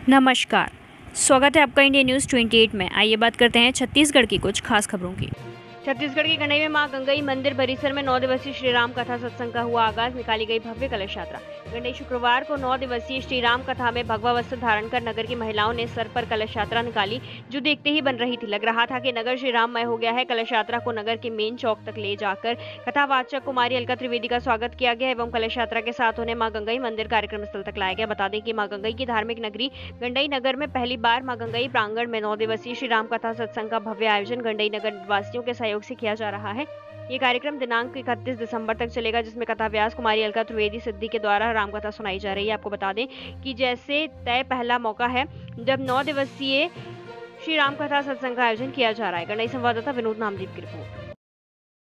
नमस्कार। स्वागत है आपका इंडिया न्यूज़ 28 में। आइए बात करते हैं छत्तीसगढ़ की कुछ खास खबरों की। छत्तीसगढ़ के गंडई में मां गंगई मंदिर परिसर में 9 दिवसीय श्री राम कथा सत्संग का हुआ आगाज। निकाली गई भव्य कलश यात्रा। गंडई शुक्रवार को 9 दिवसीय श्री राम कथा में भगवा वस्त्र धारण कर नगर की महिलाओं ने सर पर कलश यात्रा निकाली, जो देखते ही बन रही थी। लग रहा था कि नगर श्री राममय हो गया है। कलश यात्रा को नगर के मेन चौक तक ले जाकर कथावाचक कुमारी अलका त्रिवेदी का स्वागत किया गया एवं कलश यात्रा के साथ उन्हें मां गंगई मंदिर कार्यक्रम स्थल तक लाया गया। बता दें कि मां गंगई की धार्मिक नगरी गंडई नगर में पहली बार मां गंगई प्रांगण में 9 दिवसीय श्री राम कथा सत्संग का भव्य आयोजन गंडई नगर वासियों के सहयोग से किया जा रहा है। ये कार्यक्रम दिनांक 31 दिसंबर तक चलेगा, जिसमें कथा व्यास कुमारी अलका त्रिवेदी सिद्धि के द्वारा रामकथा सुनाई जा रही है। आपको बता दें कि जैसे तय पहला मौका है जब 9 दिवसीय श्री राम कथा सत्संग का आयोजन किया जा रहा है। गंडई संवाददाता विनोद नामदीप की रिपोर्ट।